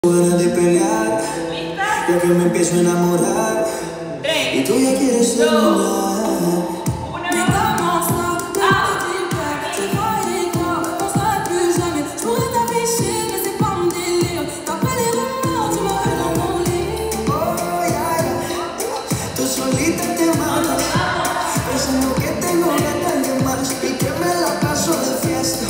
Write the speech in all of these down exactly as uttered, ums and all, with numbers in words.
Ganas de pelear, ya que me empiezo a enamorar y tú ya quieres terminar. Tú solita te matas, pensando que tengo ganas de más y que me la paso de fiesta.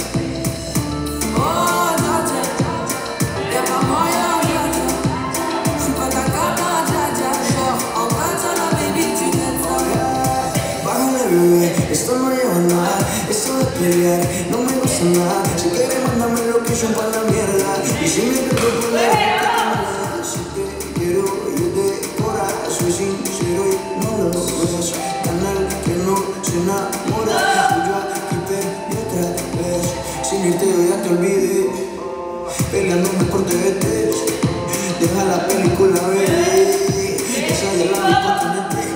Esto no lleva nada, esto de pelear no me gusta nada. Si quieres mándame location para la mierda. Y si me te propones, si te quiero yo de corazón, soy sincero y no lo ves. Canal que no se enamora, y yo aquí perdí otra vez. Sin irte yo ya te olvidé, peleándome por T V T. Deja la película, bebé, esa ya la vi por T V T.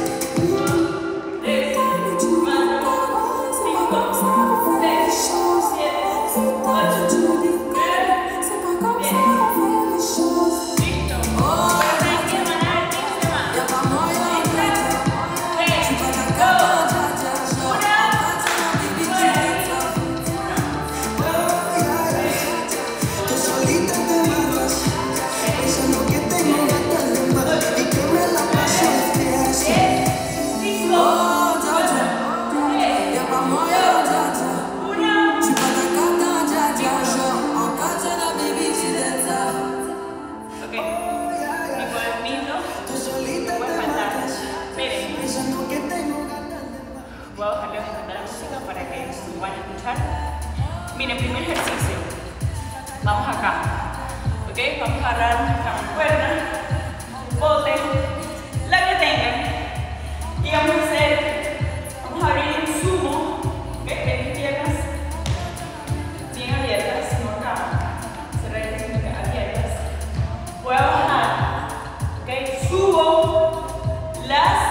Voy a bajarle bastante la música para que puedan escuchar. Miren, primer ejercicio. Vamos acá. ¿Ok? Vamos a agarrar nuestra mancuerna, un bote, la que tengan. Y vamos a hacer, vamos a abrir un sumo. ¿Ok? De mis piernas bien abiertas, no acá. Cerrar sino que abiertas. Voy a bajar. ¿Ok? Subo las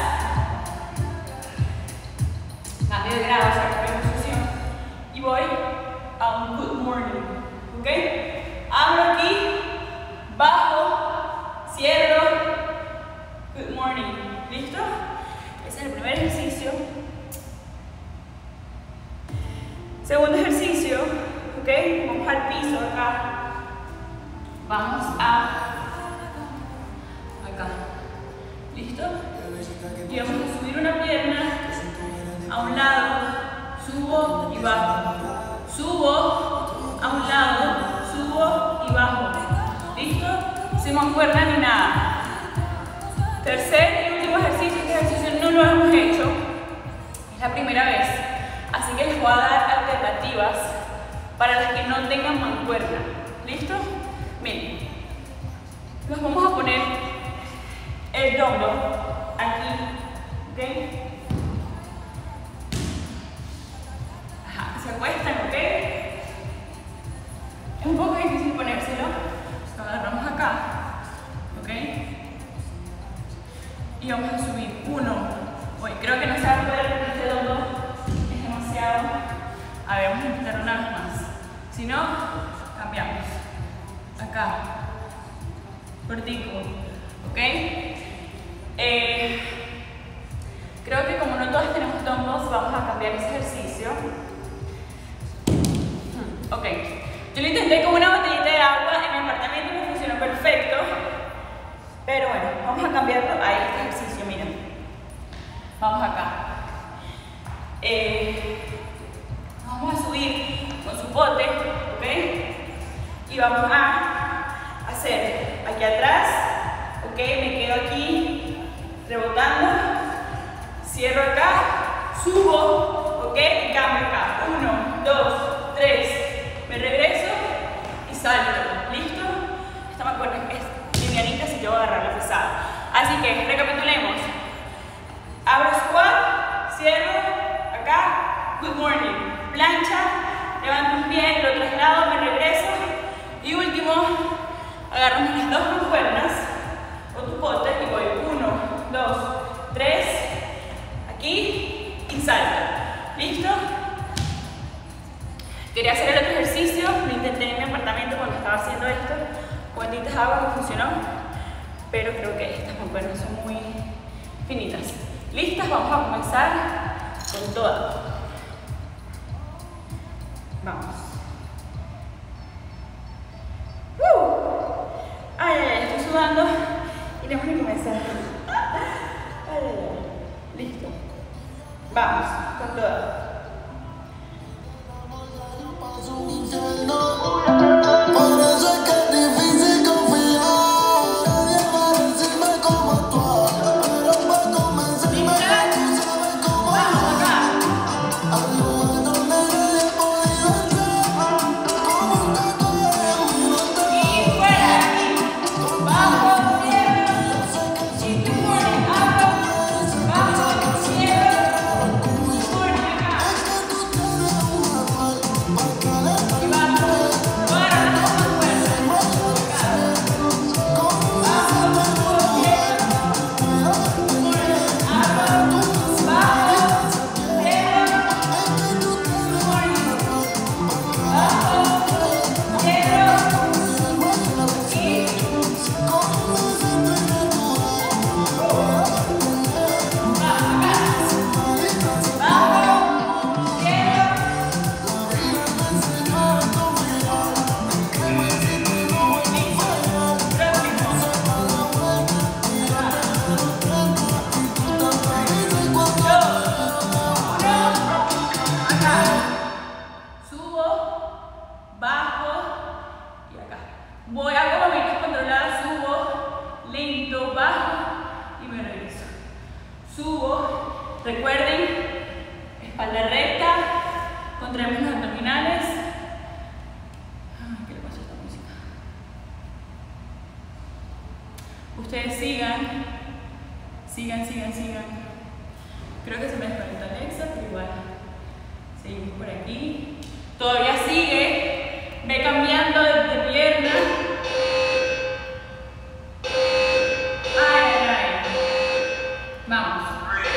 de grado, o sea, posición, y voy a un good morning, ¿ok? Abro aquí, bajo, cierro, good morning, ¿listo? Ese es el primer ejercicio. Segundo ejercicio, ¿ok? Vamos al piso acá, vamos a acá, ¿listo? Y vamos a subir una pierna a un lado, subo y bajo, subo, a un lado, subo y bajo, ¿listo? Sin mancuerna ni nada. Tercer y último ejercicio, este ejercicio no lo hemos hecho, es la primera vez, así que les voy a dar alternativas para las que no tengan mancuerna, ¿listo? Miren, nos vamos a poner el dumbbell aquí, ¿ok? Se acuestan, ¿ok? Es un poco difícil ponérselo. Lo agarramos acá, ¿ok? Y vamos a subir uno. Hoy creo que no se va a poder con este dondo, es demasiado. A ver, vamos a intentar una vez más. Si no, cambiamos. Acá, cortico, ¿ok? Eh, creo que como no todas tenemos dumbbells, vamos a cambiar ese ejercicio. Ok, yo lo intenté con una botellita de agua en mi apartamento y me funcionó perfecto. Pero bueno, vamos a cambiarlo a este ejercicio, miren. Vamos acá. Eh, vamos a subir con su bote, ¿ok? Y vamos a hacer aquí atrás, ¿ok? Me quedo aquí rebotando, cierro acá, subo, ¿ok? Y cambio acá. Uno, dos, tres. Me regreso y salto, ¿listo? Esta mancuerna es livianita si yo voy a agarrar la pesada. Así que recapitulemos. Abro squat, cierro, acá, good morning. Plancha, levanto un pie, lo traslado, me regreso. Y último, agarramos las dos mancuernas o tu pote y voy uno, dos, tres, aquí y salto. ¿Listo? Quería hacer el otro ejercicio, lo intenté en mi apartamento cuando estaba haciendo esto. manguitas de agua que funcionó, pero creo que estas mancuernas son muy finitas. ¿Listas? Vamos a comenzar con todas. Vamos. ¡Uh! Ay, ay, ay, estoy sudando y tenemos que comenzar. Ay, ay, ay. Listo. Vamos, con todas. Recuerden, espalda recta, contraemos los abdominales. ¿Qué le pasa a esta música? Ustedes sigan, sigan, sigan, sigan. Creo que se me desconectó Alexa, pero igual. Seguimos por aquí. Todavía sigue. Ve cambiando de, de pierna. Ay, ay, ay. Vamos.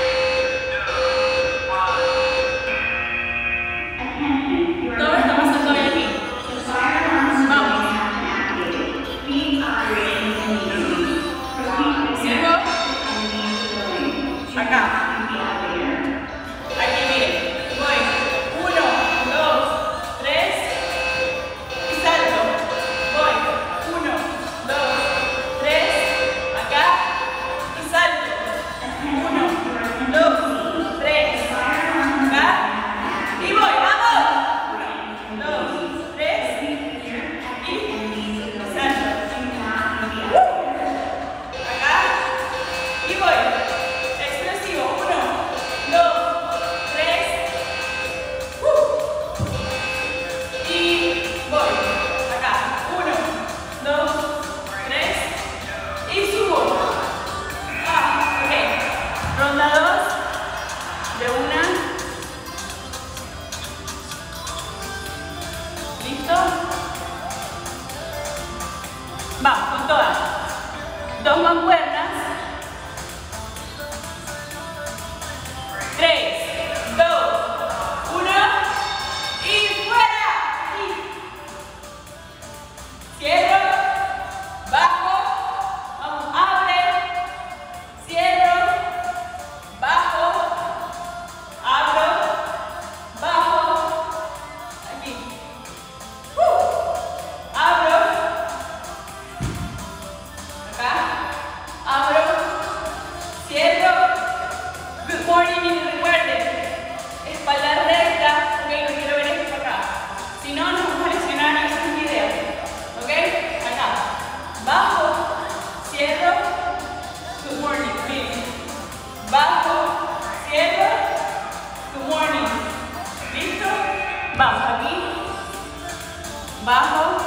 Vamos, con todas. Dos mancuernas. Tres, dos, uno. Y fuera. Y cierro. Bajo. Vamos, abre. Cierro. Bajo. Abro. Bajo. Aquí. Uh. Abro. Abro, cierro. Good morning y recuerden, espalda recta, ok, no quiero ver esto acá. Si no, nos vamos a lesionar, esa es mi idea. Ok, acá. Bajo, cierro. Good morning, bien. Bajo, cierro. Good morning. ¿Listo? Vamos aquí. Bajo.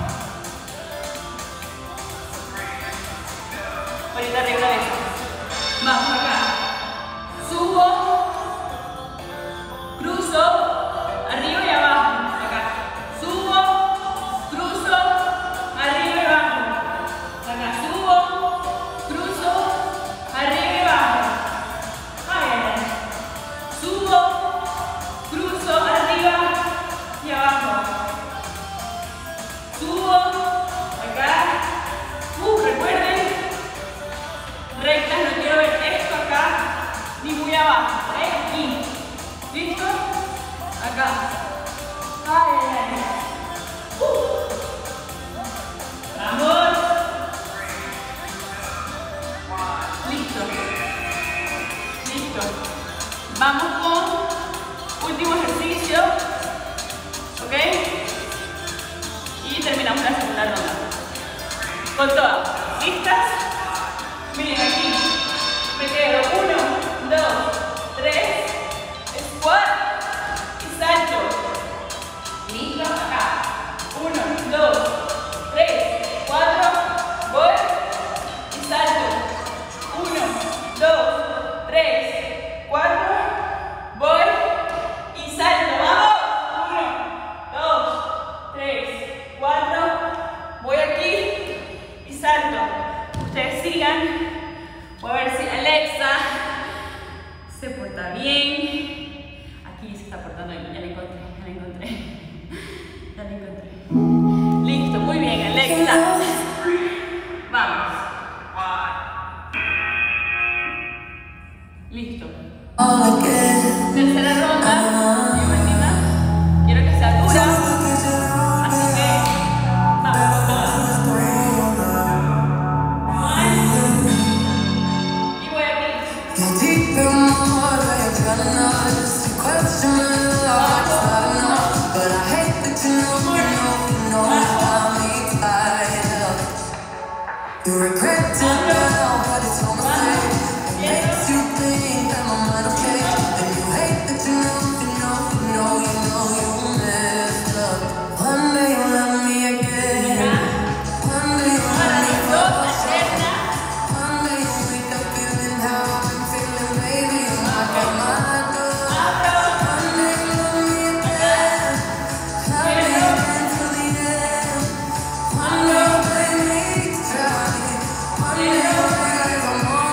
Ahorita arreglo eso. Vamos acá. Subo. Cruzo. Arriba y abajo. Acá. Subo. Cruzo. Arriba y abajo. Acá. Subo. Cruzo. Arriba y abajo. Ay, ay, ay. Subo. Cruzo. Arriba y abajo. Subo. Acá. Con todas. ¿Listas? Miren aquí. Me quedo. Uno, dos, tres. Squat. Y salto. Listo. Acá. Uno, dos, tres, cuatro. Voy. Y salto. Uno, dos, tres, cuatro. Voy. Y salto. ¡Vamos! Uno, dos, tres, cuatro. Voy aquí. Y salto. Ustedes sigan. Voy a ver si Alexa se porta bien. Aquí se está portando bien. Ya la encontré. Ya la encontré. Ya la encontré. Listo. Muy bien, Alexa. Vamos. Listo. Tercera ronda y última. Quiero que sea dura. Así que vamos con todas. Y voy aquí. You regret it now, but it's all mistake. It makes you think that my mind will change. And you hate that you know, you know, you know, you know you messed up. One day you'll love me again. One day you'll let me fall short. One day you'll wake up feeling how I've been feeling, baby. You'll knock at my door. One day you'll love me again. Love me again till the end. One day you'll blame me to try. One day you'll realize I'm on.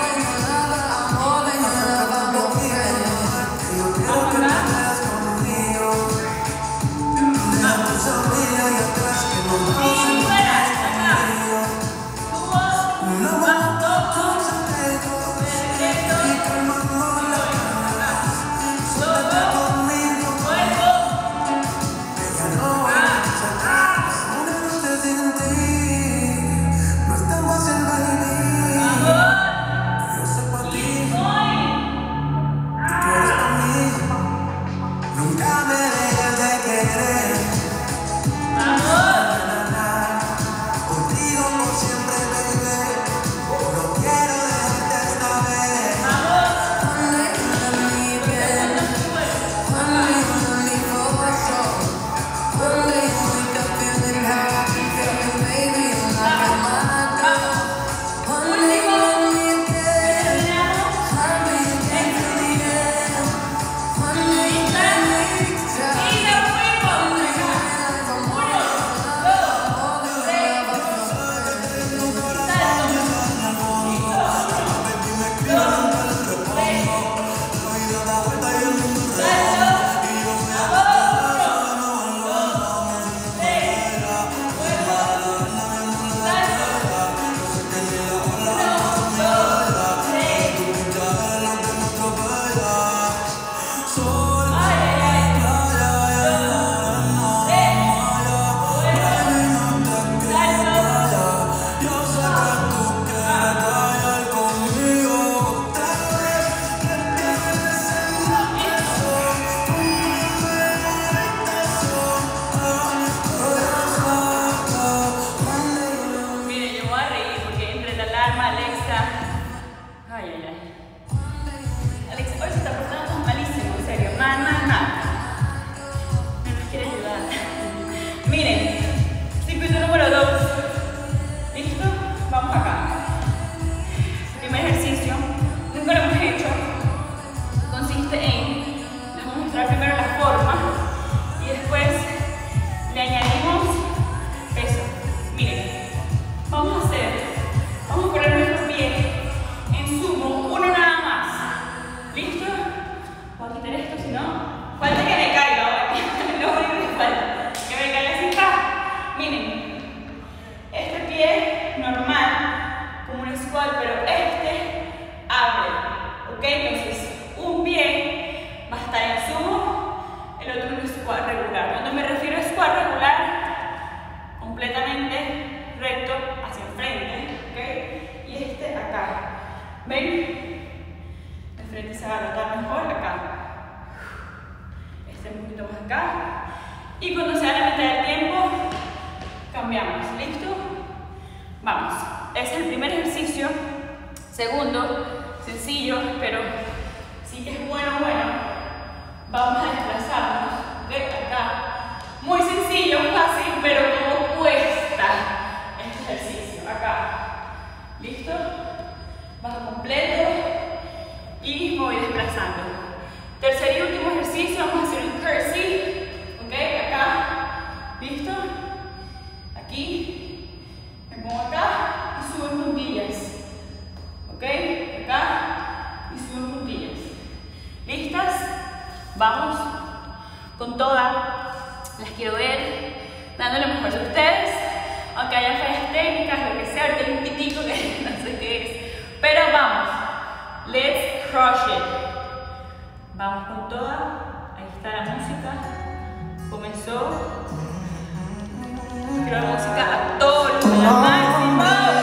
es el primer ejercicio. Segundo, sencillo, pero sí que es bueno, bueno. Vamos a desplazarnos de acá. Muy sencillo, fácil, pero como cuesta este ejercicio. Acá. ¿Listo? Bajo completo y me voy desplazando. Tercer y último ejercicio, vamos a hacer un curtsy. ¿Ok? Acá. ¿Listo? Aquí. Me pongo acá y subo en puntillas. ¿Ok? Acá y subo en puntillas. ¿Listas? Vamos con toda. Las quiero ver dando lo mejor de ustedes. Aunque haya fallas técnicas, lo que sea, ahorita hay un pitico que no sé qué es. Pero vamos. Let's crush it. Vamos con toda. Ahí está la música. Comenzó. Quiero la música a todo volumen, al máximo.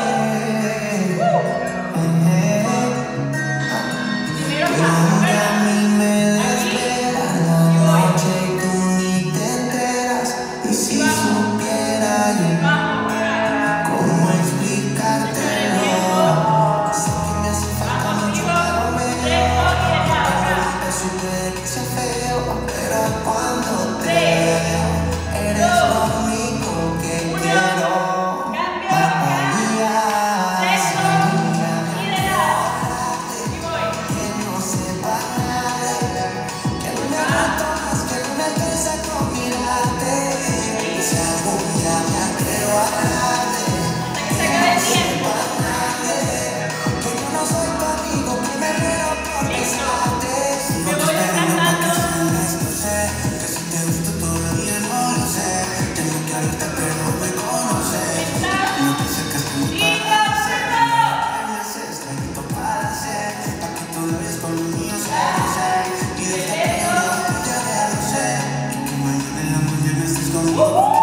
Primero paso, ¿verdad? Aquí. Y voy. Y vamos. Vamos, ¿verdad? ¿Cómo explicártelo? Sé que me hace falta mucho, pero me eso puede que sea feo, pero cuando te veo, eres lo único que quiero. Que no sepa nada, que no me abandonas, que no me alcanza con mirarte. Si algún día me atrevo a hablarte, que no sepa nada, que yo no soy tu amigo, que me muero por besarte. Sigo te esperando pa' que salgas, no sé, que si te gusto todavía no lo sé. Tengo que hablarte pero no me conoces. No te acercas como para hacer, me haces traguito para hacer, pa' que tú lo ves con lo mío sé. Y desde que yo no ya lo sé, y que mañana en la mañana estés conmigo.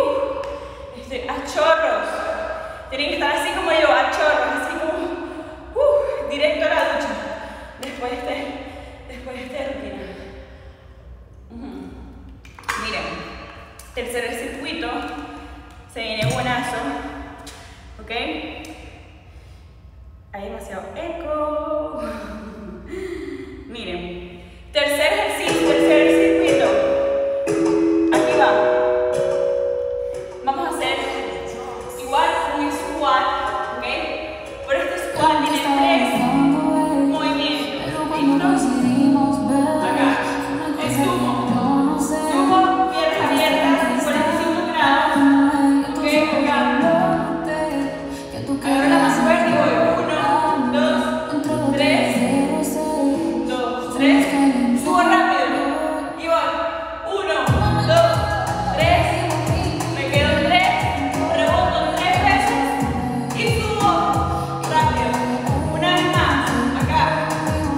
uh, este, a chorros. Tienen que estar así como yo, a chorros, así como uh, directo a la ducha. Después de este, después de esta rutina. Uh-huh. Miren, tercer circuito, se viene buenazo, ¿ok? Hay demasiado eco. Miren, tercer ejercicio, tercer circuito. Aquí va. Vamos a hacer igual un squat, ¿ok? Pero este squat tiene tres movimientos. ¿Listo? Acá. El sumo. Sumo, piernas abiertas, cuarenta y cinco grados. ¿Ok? Acá. Agarro la mancuerna y voy. Uno, dos, tres. Dos, tres. Subo rápido. Y voy. Uno, dos, tres. Me quedo tres. Reboto tres veces. Y subo rápido. Una vez más. Acá.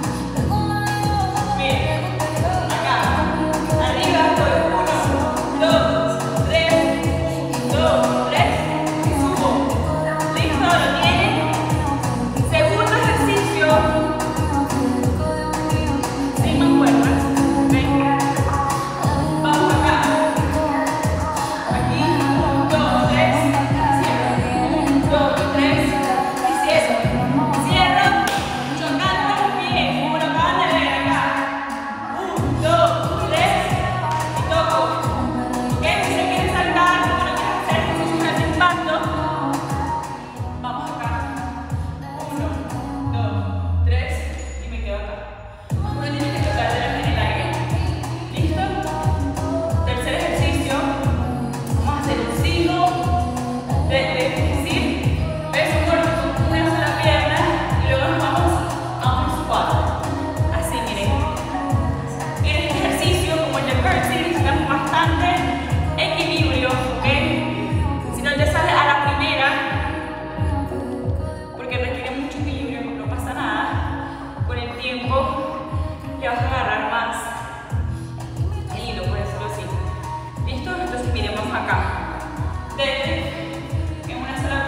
Bien. Acá. Arriba voy. Uno, dos, tres. Dos, tres. Y subo. ¿Listo? ¿Lo tienen? Segundo ejercicio. Sin mancuernas. Venga. Vamos acá. Aquí. Un, dos, tres. Cierro. Un, dos, tres. Y cierro. Cierro. Chocando los pies. Como lo acaban de ver acá. Un, dos, tres. Y toco. ¿Ok? Si se quieren saltar, como no quieren hacer ejercicios de impacto, vamos acá. Uno, dos, tres. Y me quedo acá. Uno tiene que tocar en el aire. ¿Listo? Tercer ejercicio. Vamos a hacer un signo de, de decir peso muerto con una sola pierna y luego nos vamos a un squat. Así, miren. En este ejercicio, como el de curtsy, necesitamos bastante equilibrio, ¿ok? Si no te sale a la primera, porque requiere mucho equilibrio, no pasa nada. Con el tiempo ya vas a agarrar más el hilo, por decirlo así. ¿Listo? Entonces miren, vamos acá. Desde en una sola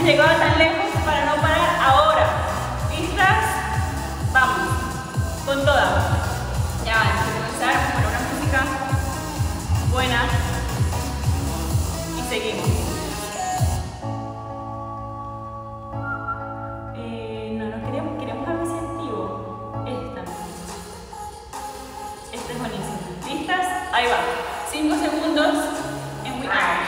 llegado tan lejos para no parar ahora. ¿Listas? Vamos, con toda. Ya va, antes de comenzar, vamos a poner una música buena y seguimos. Eh, no, no queremos, queremos algo así activo. Esta. Esta es buenísima. ¿Listas? Ahí va. cinco segundos en we are.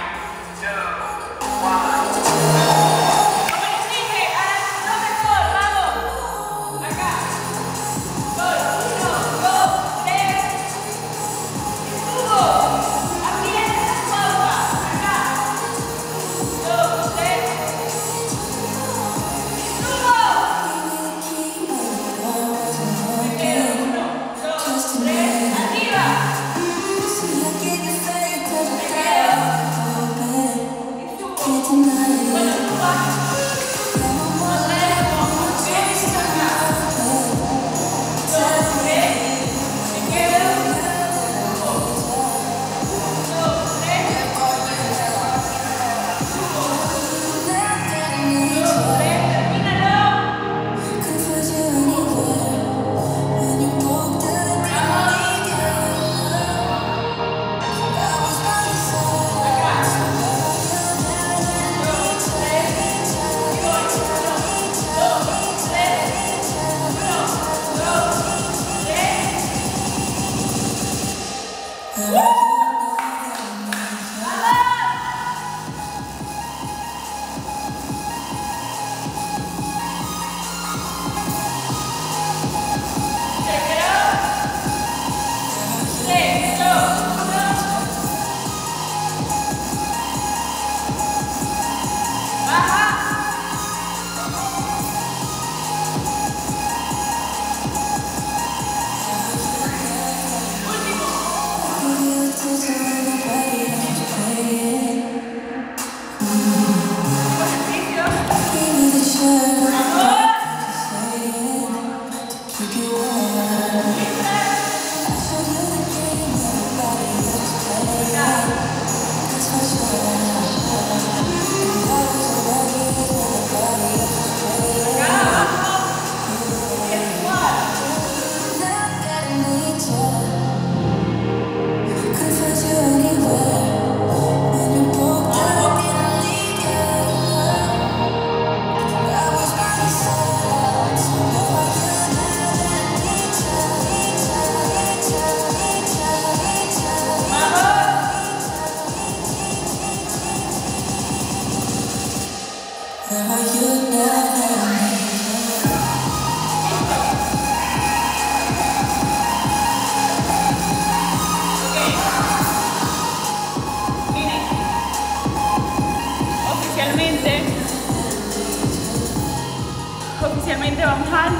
Oficialmente vamos al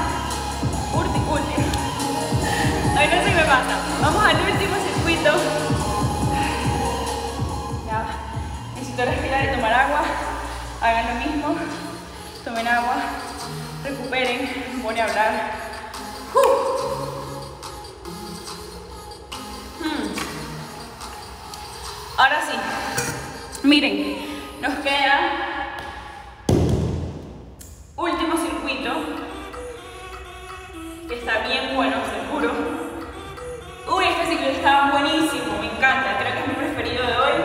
último, último. Ay, no sé qué me pasa. Vamos al último circuito. Ya, necesito respirar y tomar agua. Hagan lo mismo. Tomen agua. Recuperen. Voy a hablar. Uh. Hmm. Ahora sí. Miren, nos queda último circuito, que está bien bueno, seguro. Uy, este circuito está buenísimo, me encanta, creo que es mi preferido de hoy.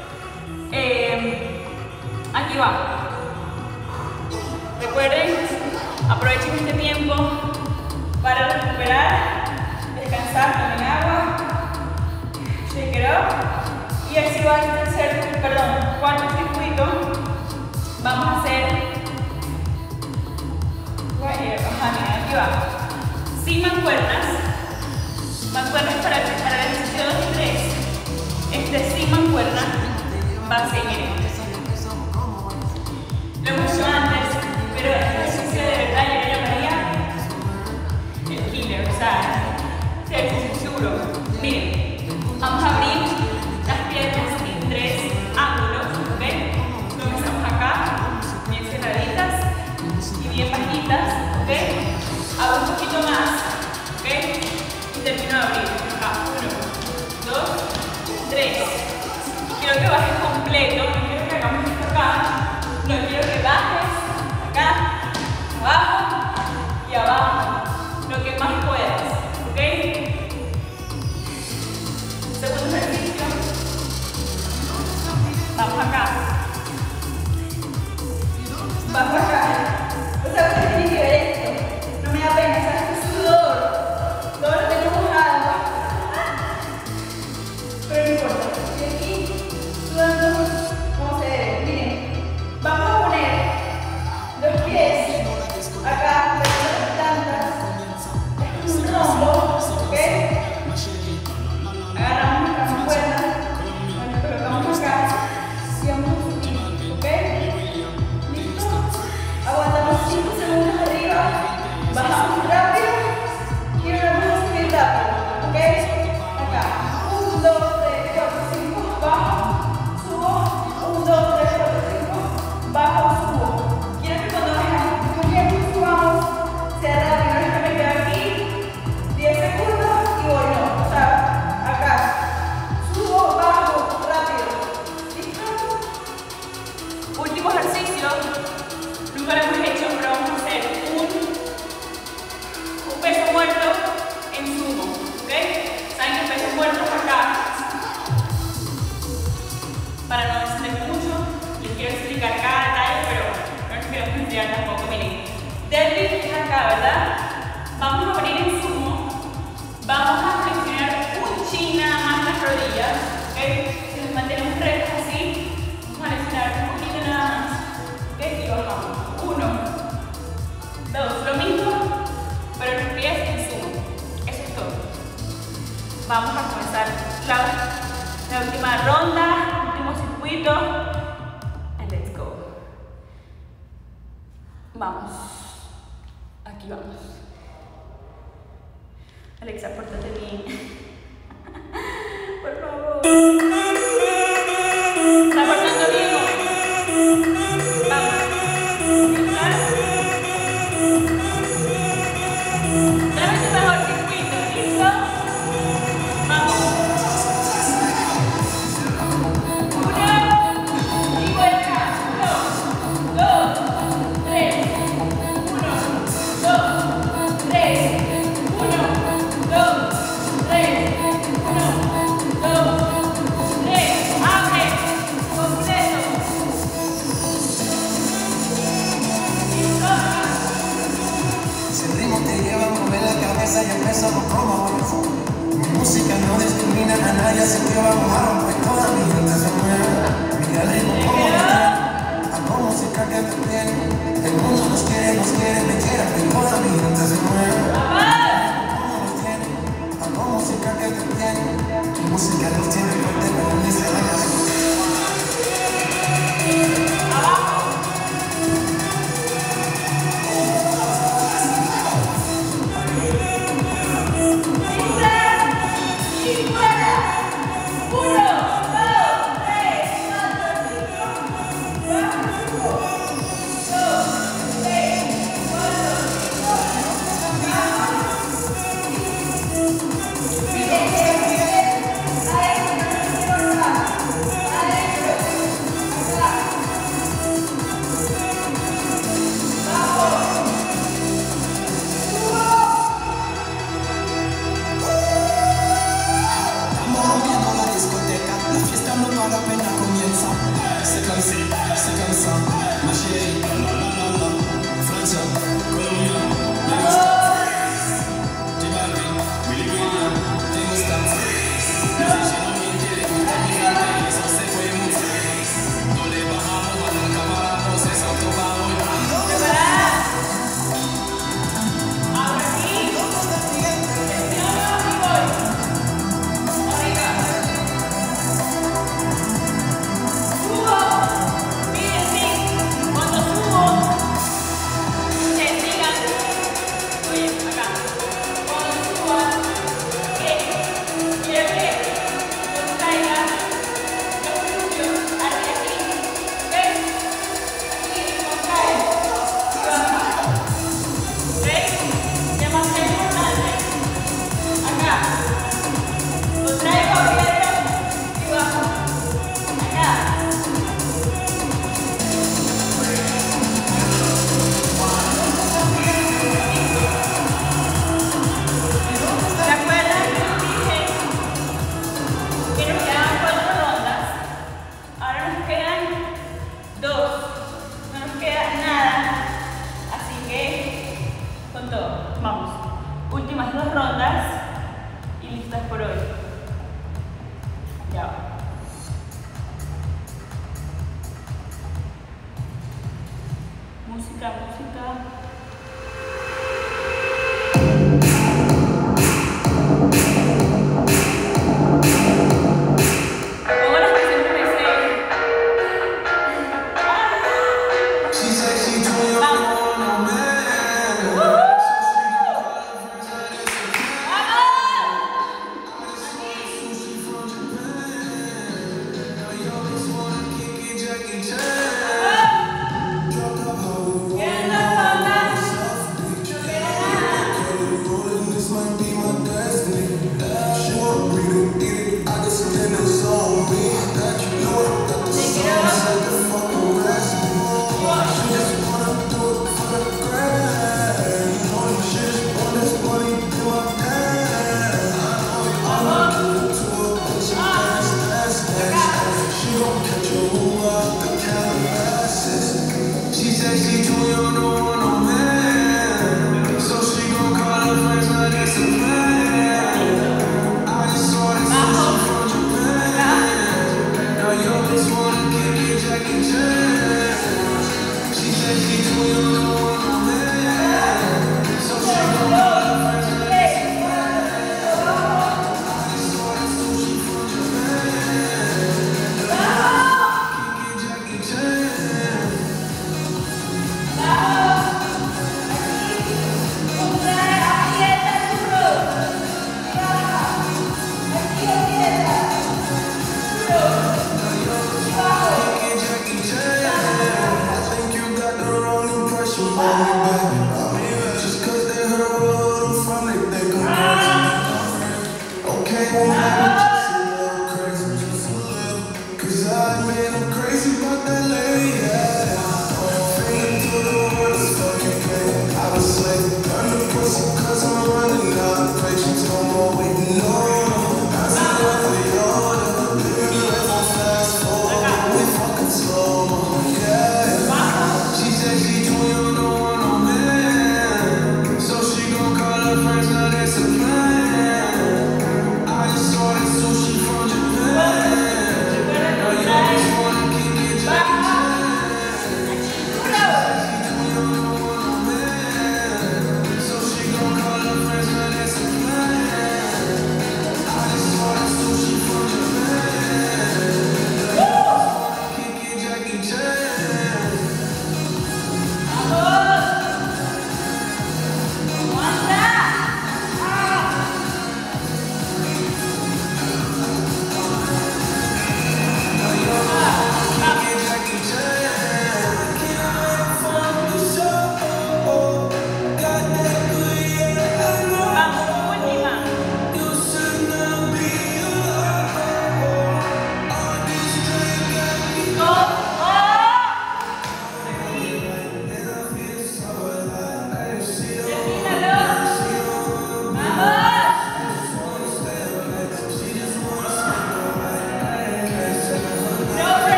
Eh, aquí va. Recuerden, aprovechen este tiempo para recuperar, descansar, tomen agua, shake it up. Y así va el tercer, perdón, cuarto circuito. Vamos a hacer Ajá, miren, aquí va. Sin mancuernas. Mancuernas para, para el ejercicio dos y tres. Este sin mancuernas va a ser, miren. Lo hemos hecho antes, pero este ejercicio de verdad yo lo llamaría el killer, o sea, el ejercicio duro. Miren, vamos a abrir las piernas en tres ángulos, ¿ok? Comenzamos acá, bien cerraditas y bien bajitas, ¿ok? Hago un poquito más, ¿ok? Y termino de abrir. Acá, uno, dos, tres. Quiero que bajes completo, no quiero muerto en sumo, ¿ok? Saben que pesos muertos acá, para no extender mucho, les quiero explicar cada detalle, pero no les quiero enseñar tampoco. Miren, deadlift es acá, ¿verdad? Vamos a venir en sumo, vamos a flexionar un chin nada más las rodillas, ¿ok? Si nos mantenemos rectos así, vamos a flexionar un poquito nada más, ¿ok? Y bajamos. Uno, dos, lo mismo, pero los pies en sumo. Eso es todo. Vamos a comenzar la, la última ronda, último circuito. And let's go. Vamos. Aquí vamos. Alexa, pórtate bien. Por favor. ¿Está portando bien? Vamos. ¿Listas? Dame tu mejor circuito. ¿Listo? Vamos. Una. Y vuelta. Uno, dos, tres. Uno, dos, tres. Uno, dos, tres. Uno, dos, tres. Abre. Completo. Listo. Si el ritmo te lleva a mover la cabeza y empezamos como mi música no discrimina a nadie, así que vamos a romper toda mi gente se mueve. Mira el ritmo como me tiene, hago música que me tiene. El mundo nos quiere, nos quiere, me quiere, que toda mi gente se mueve. Como nos tiene, hago música que me tiene. Tu música nos tiene fuerte, pero ni se vaya. Música, música. said she too young to want no man, so she gon' call her friends like that's a plan. I just ordered sushi from Japan. Now your bitch wanna kick it, Jackie Chan. She said she too young to want no man, so she gon' call her friends like that's a plan. I just ordered sushi from Japan. Kick it, Jackie Chan.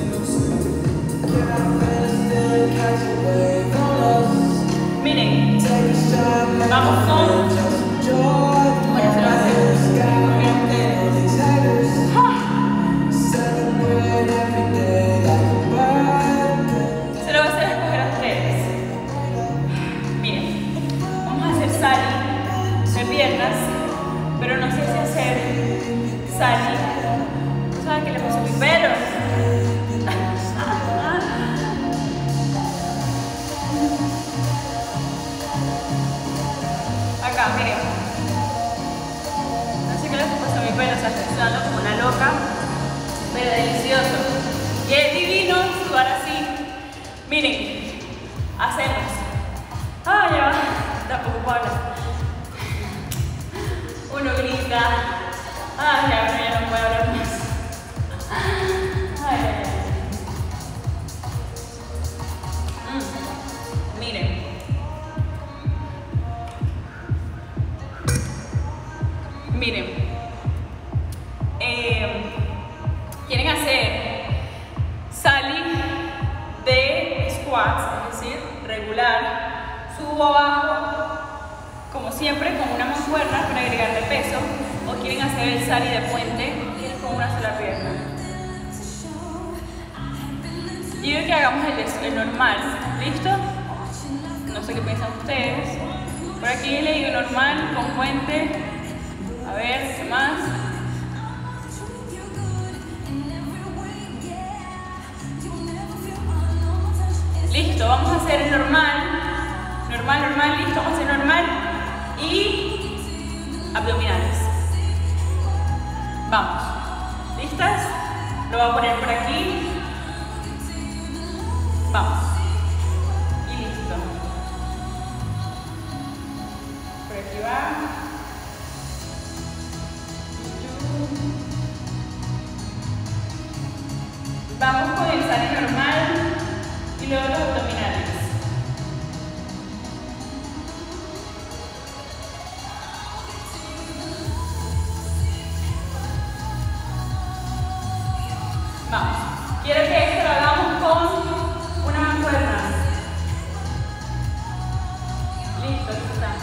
Miren, Vamos con... Bueno, se lo va a hacer. Se lo va a hacer escoger a ustedes. Miren, vamos a hacer sali de piernas, pero no sé si hacer sali. ¿Saben qué le pasó a mi pelo? Acá, miren. No sé qué le pasó a mi pelo, o sea, estoy sudando como una loca, pero delicioso. Y es divino sudar así. Miren, hacemos. Ah, ya va, tampoco puedo hablar. Uno grita. Ah, ya, bueno, ya no puedo hablar más. Ay, ay, ay. Mm. Miren. Miren, eh, quieren hacer sali de squats, es decir, regular, subo abajo, como siempre, con una mancuerna para agregarle peso, o quieren hacer el sali de puente, que es con una sola pierna. Yo digo que hagamos el, el normal, ¿listo? No sé qué piensan ustedes. Por aquí le digo normal, con puente. A ver, ¿qué más? Listo, vamos a hacer el normal. Normal, normal, listo, vamos a hacer normal. Y abdominales. Vamos. ¿Listas? Lo voy a poner por aquí. Vamos. Y listo. Por aquí va. Vamos con el sali normal y luego los abdominales. Vamos. Quiero que esto lo hagamos con una mancuerna. Listo, listo está.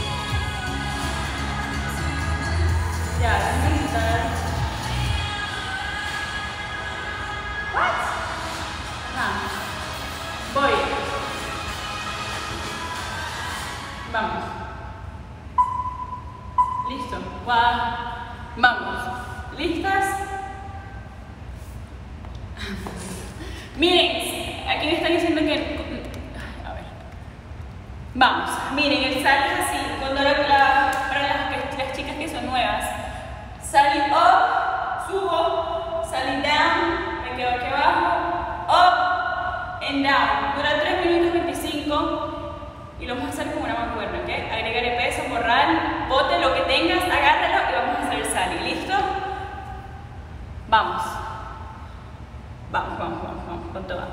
Ya, déjame quitar. Voy. Vamos. Listo. Va. Vamos. ¿Listas? Miren, aquí me están diciendo que... A ver. Vamos. Miren, el sali es así. Cuando la, la, para las, las chicas que son nuevas. Sali up, subo, sali down, me quedo aquí abajo, up, and down. Dura tres minutos veinticinco y lo vamos a hacer con una mancuerna, ¿ok? Agregaré peso, morral, bote, lo que tengas, agárralo y vamos a hacer el sali. ¿Listo? Vamos. Vamos, vamos, vamos, vamos, con toda.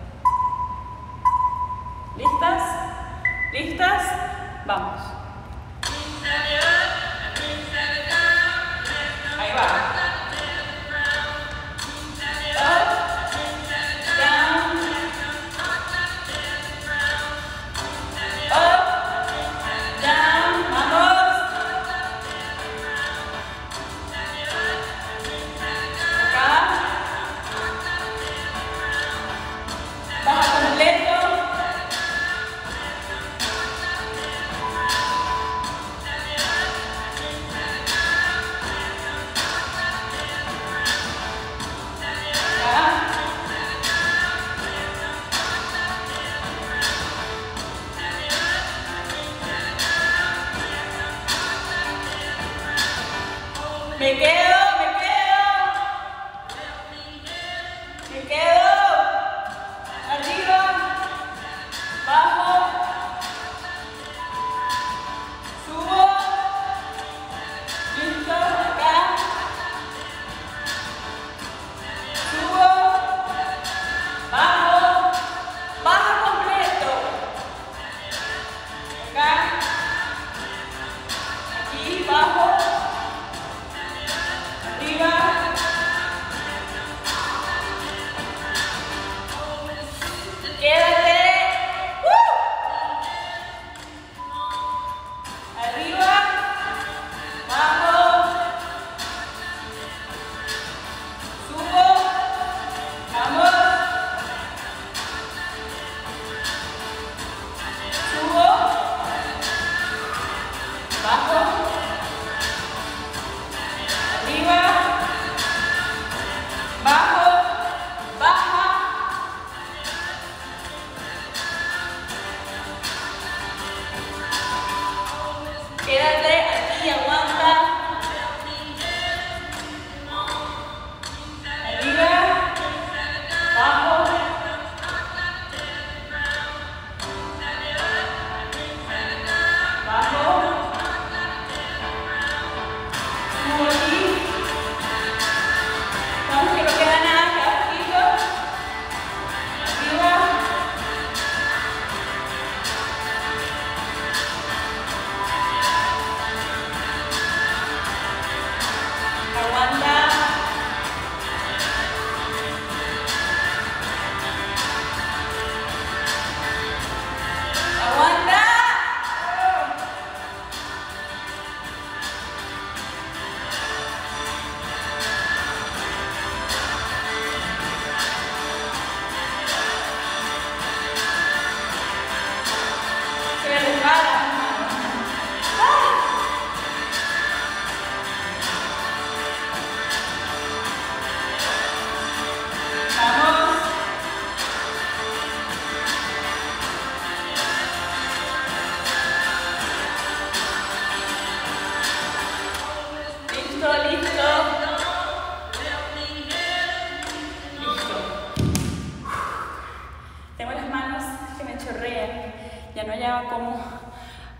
¿Listas? ¿Listas? Vamos. Ahí va. Me quedo, me quedo. Me quedo. Arriba. Bajo. Subo. Listo. Acá. Subo. Bajo. Baja completo. Acá. Aquí. Bajo.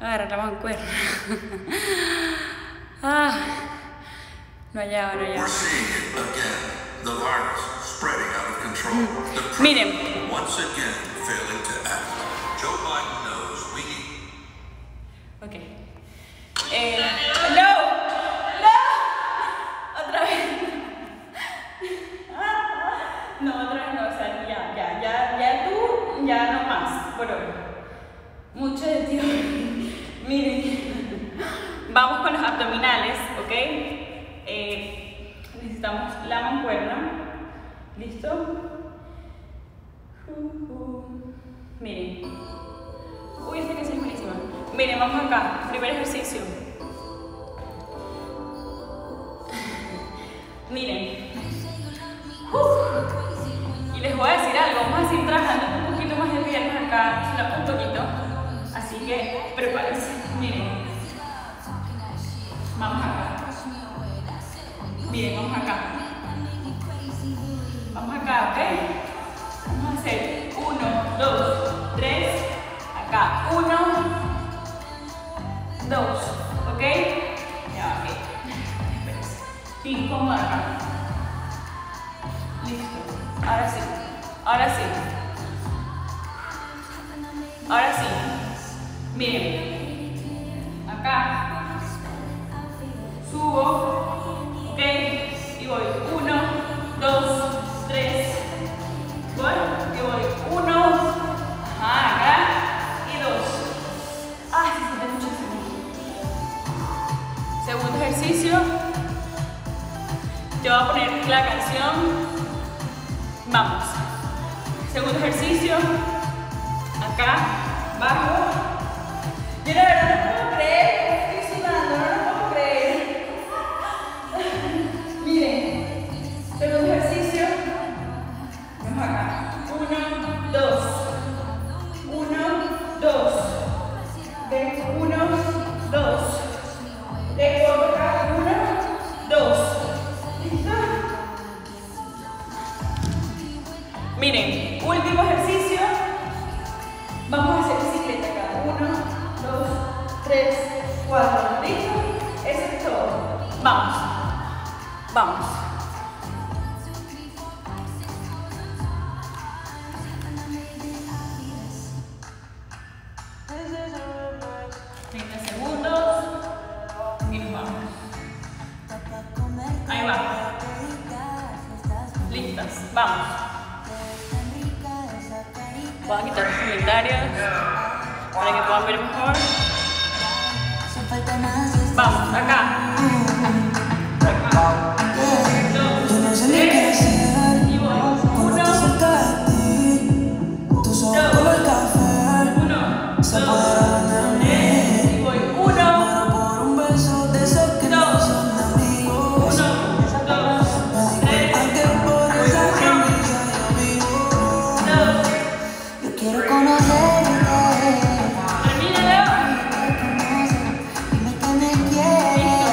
agarrar la mancuerna. Ah, no hallaba, no hallaba. Miren. Ok. Eh, no, no, otra vez. No, otra vez no, o sea, ya, ya, ya, ya tú, ya no más, por hoy. Mucho de ti. Miren, vamos con los abdominales, ¿ok? Eh, necesitamos la mancuerna. ¿Listo? Uh, uh. Miren. Uy, esta canción es buenísima. Miren, vamos acá. Primer ejercicio. Miren. Uh. Y les voy a decir algo. Vamos a seguir trabajando un poquito más de piernas acá. Solo un poquito. Así que prepárense. Miren. Vamos acá. Miren, vamos acá. Vamos acá, ¿ok? Vamos a hacer uno, dos, tres. Acá. Uno, dos. ¿Ok? Ya, ok. Espérense. Bien, cómoda acá. Listo. Ahora sí. Ahora sí. Ahora sí. Miren. Acá. Subo, ok, y voy uno, dos, tres, voy, y voy uno, ajá, acá, y dos. Ay, se siente muchísimo. Segundo ejercicio, te voy a poner la canción, vamos. Segundo ejercicio, acá, bajo. Yo la verdad no puedo creer, estoy sudando, no lo puedo creer. Miren, segundo ejercicio, vamos acá, uno, dos, uno, dos, de uno, dos, de acá, uno, dos, ¿listo? Miren, último ejercicio, vamos a hacer bicicleta acá, uno, dos, tres, cuatro, ¿listo? Eso es todo, vamos. Vamos. treinta segundos. Y nos vamos. Ahí va. Listas. Vamos. Voy a quitar los comentarios para que puedan ver mejor. Vamos, acá. Termina, Leo.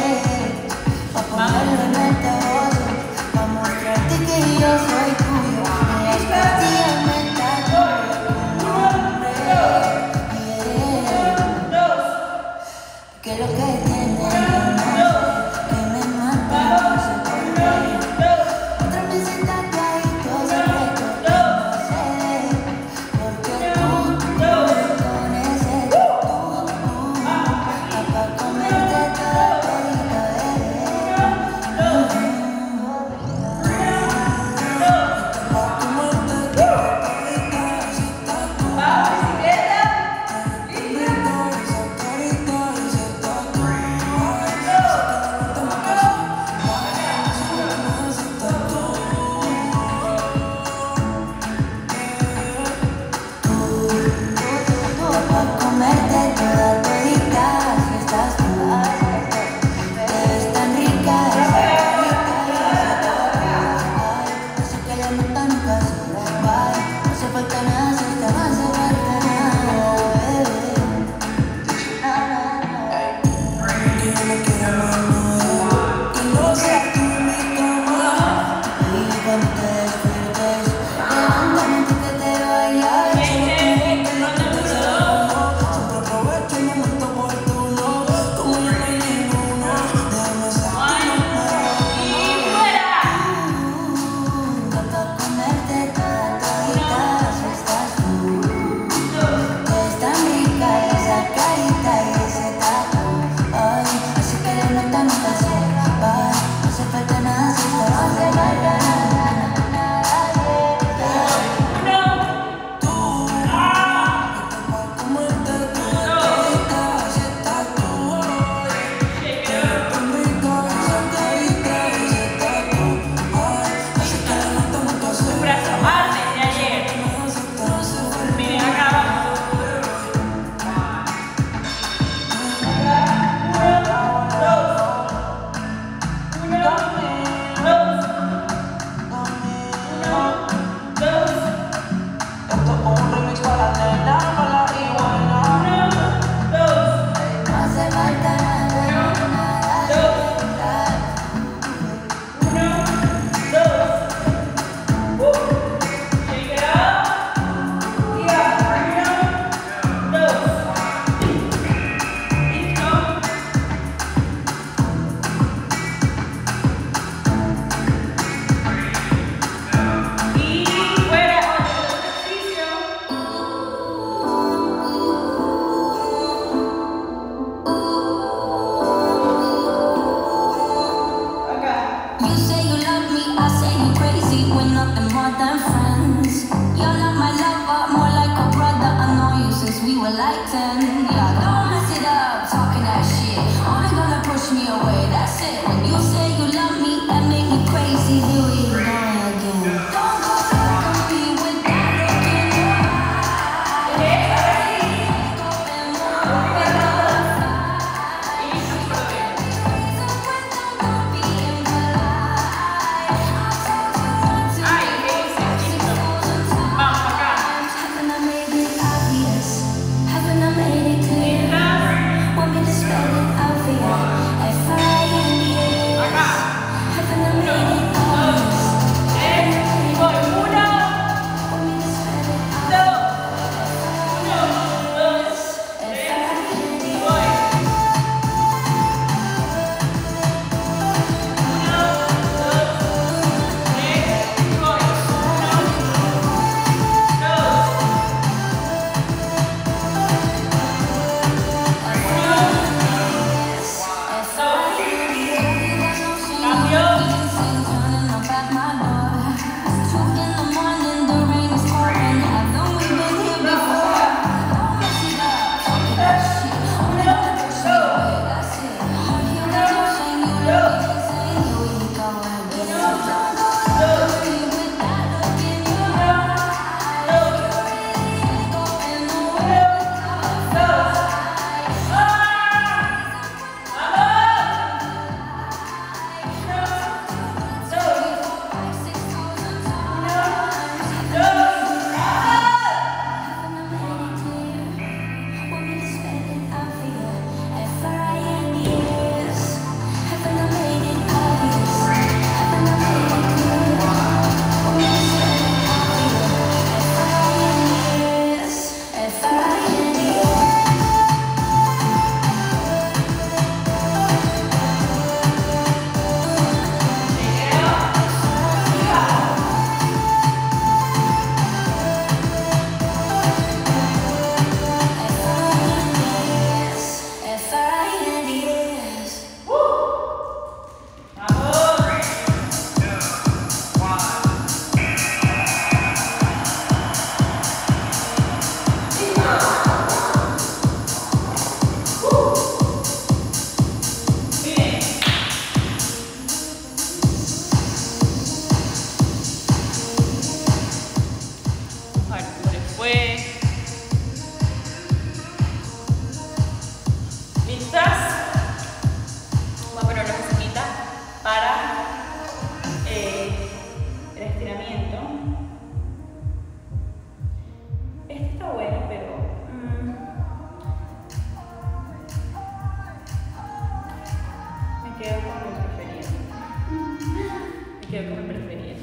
creo que me prefería.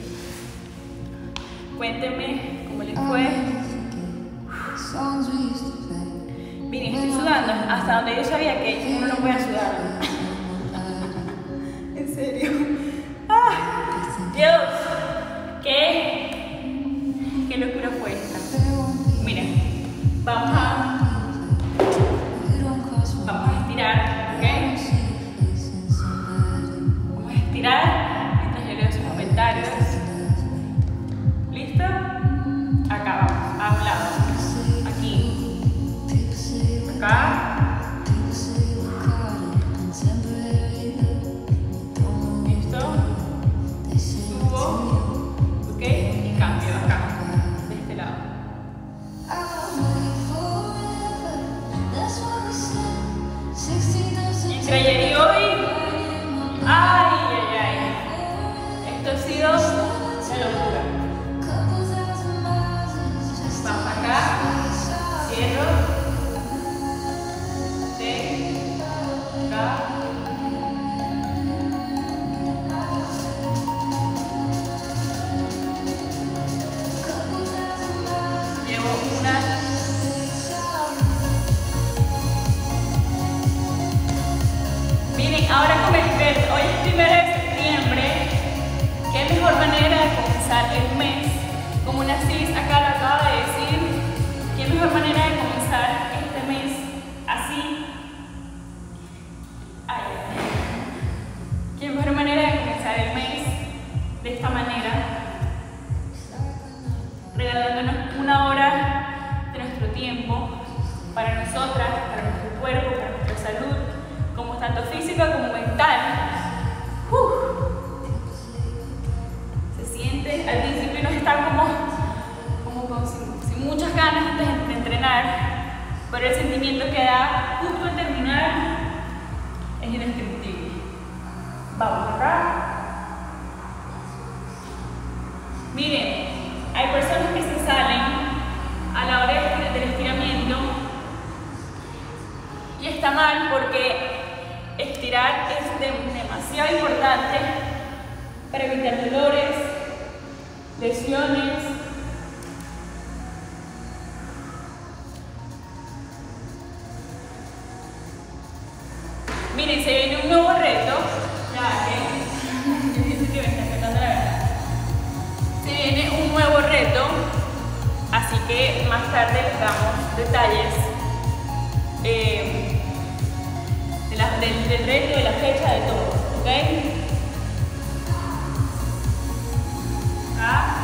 Cuéntenme cómo les fue. Miren, estoy sudando hasta donde yo sabía que uno no puede sudar. En serio. ¡Ah! Dios, ¿qué? ¿Qué locura fue esta? Miren, vamos a, vamos a estirar, ¿ok? Vamos a estirar mientras yo leo sus comentarios. ¿Listo? Acá vamos, a un lado. Aquí. Acá. ¿Listo? Subo. ¿Ok? Y cambio acá. De este lado. Entre ayer y hoy. Ay, ay, ay. Esto ha sido una locura. Vamos acá. Cierro. Llevo una. Miren, ahora con el verde, hoy es primero de septiembre. Qué mejor manera de comenzar el mes. Como una cis acá lo acaba de decir. Qué mejor manera de comenzar este mes así. Ay, qué mejor manera de comenzar el mes de esta manera, regalándonos una hora de nuestro tiempo para nosotras, para nuestro cuerpo, para nuestra salud, como tanto física como mental. Uf. Se siente, al principio uno está como, como con, sin, sin muchas ganas de, de entrenar, pero el sentimiento que da justo al terminar es indescriptible. Vamos acá. Miren, hay personas que se salen a la hora del estiramiento y está mal porque estirar es de, demasiado importante para evitar dolores, lesiones. Miren, se viene un nuevo reto. Ya, que yo siento que me está afectando la verdad. Se viene un nuevo reto, así que más tarde les damos detalles eh, de la, del, del reto, de la fecha, de todo, ¿ok? Acá.